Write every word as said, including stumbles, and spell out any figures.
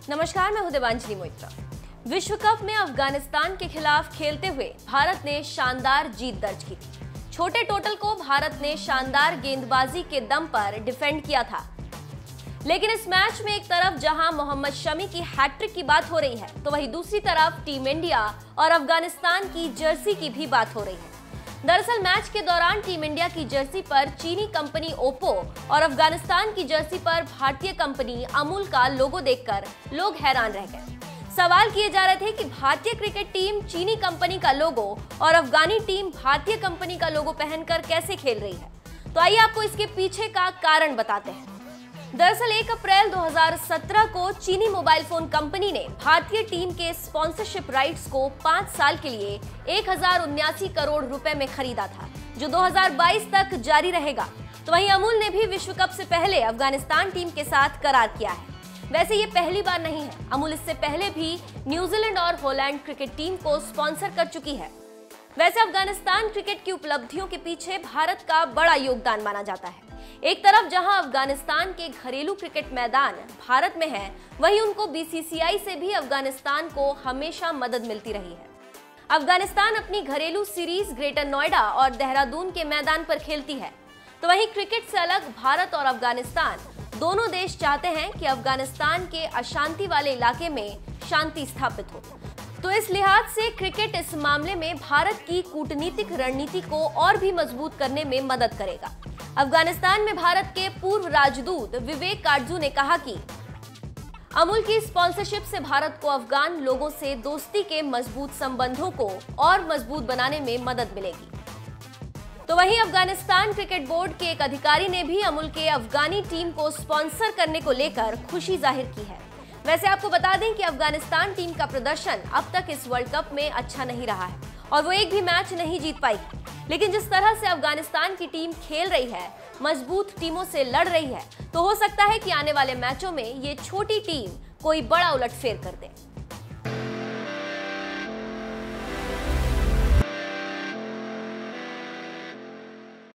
नमस्कार, मैं हूं देवांजलि मोइत्रा। विश्व कप में अफगानिस्तान के खिलाफ खेलते हुए भारत ने शानदार जीत दर्ज की थी। छोटे टोटल को भारत ने शानदार गेंदबाजी के दम पर डिफेंड किया था, लेकिन इस मैच में एक तरफ जहां मोहम्मद शमी की हैट्रिक की बात हो रही है, तो वहीं दूसरी तरफ टीम इंडिया और अफगानिस्तान की जर्सी की भी बात हो रही है। दरअसल मैच के दौरान टीम इंडिया की जर्सी पर चीनी कंपनी ओप्पो और अफगानिस्तान की जर्सी पर भारतीय कंपनी अमूल का लोगो देखकर लोग हैरान रह गए। सवाल किए जा रहे थे कि भारतीय क्रिकेट टीम चीनी कंपनी का लोगो और अफगानी टीम भारतीय कंपनी का लोगो पहनकर कैसे खेल रही है। तो आइए आपको इसके पीछे का कारण बताते हैं। दरअसल एक अप्रैल दो हज़ार सत्रह को चीनी मोबाइल फोन कंपनी ने भारतीय टीम के स्पॉन्सरशिप राइट्स को पाँच साल के लिए एक हजार उन्यासी करोड़ रुपए में खरीदा था, जो दो हज़ार बाईस तक जारी रहेगा। तो वहीं अमूल ने भी विश्व कप से पहले अफगानिस्तान टीम के साथ करार किया है। वैसे ये पहली बार नहीं है, अमूल इससे पहले भी न्यूजीलैंड और हॉलैंड क्रिकेट टीम को स्पॉन्सर कर चुकी है। वैसे अफगानिस्तान क्रिकेट की उपलब्धियों के पीछे भारत का बड़ा योगदान माना जाता है। एक तरफ जहां अफगानिस्तान के घरेलू क्रिकेट मैदान भारत में है, वहीं उनको बी सी सी आई से भी अफगानिस्तान को हमेशा मदद मिलती रही है। अफगानिस्तान अपनी घरेलू सीरीज ग्रेटर नोएडा और देहरादून के मैदान पर खेलती है, तो वहीं क्रिकेट से अलग भारत और अफगानिस्तान दोनों देश चाहते हैं कि अफगानिस्तान के अशांति वाले इलाके में शांति स्थापित हो। तो इस लिहाज से क्रिकेट इस मामले में भारत की कूटनीतिक रणनीति को और भी मजबूत करने में मदद करेगा। अफगानिस्तान में भारत के पूर्व राजदूत विवेक काटजू ने कहा कि अमूल की स्पॉन्सरशिप से भारत को अफगान लोगों से दोस्ती के मजबूत संबंधों को और मजबूत बनाने में मदद मिलेगी। तो वहीं अफगानिस्तान क्रिकेट बोर्ड के एक अधिकारी ने भी अमूल के अफगानी टीम को स्पॉन्सर करने को लेकर खुशी जाहिर की है। वैसे आपको बता दें कि अफगानिस्तान टीम का प्रदर्शन अब तक इस वर्ल्ड कप में अच्छा नहीं रहा है और वो एक भी मैच नहीं जीत पाई, लेकिन जिस तरह से अफगानिस्तान की टीम खेल रही है, मजबूत टीमों से लड़ रही है, तो हो सकता है कि आने वाले मैचों में ये छोटी टीम कोई बड़ा उलटफेर कर दे।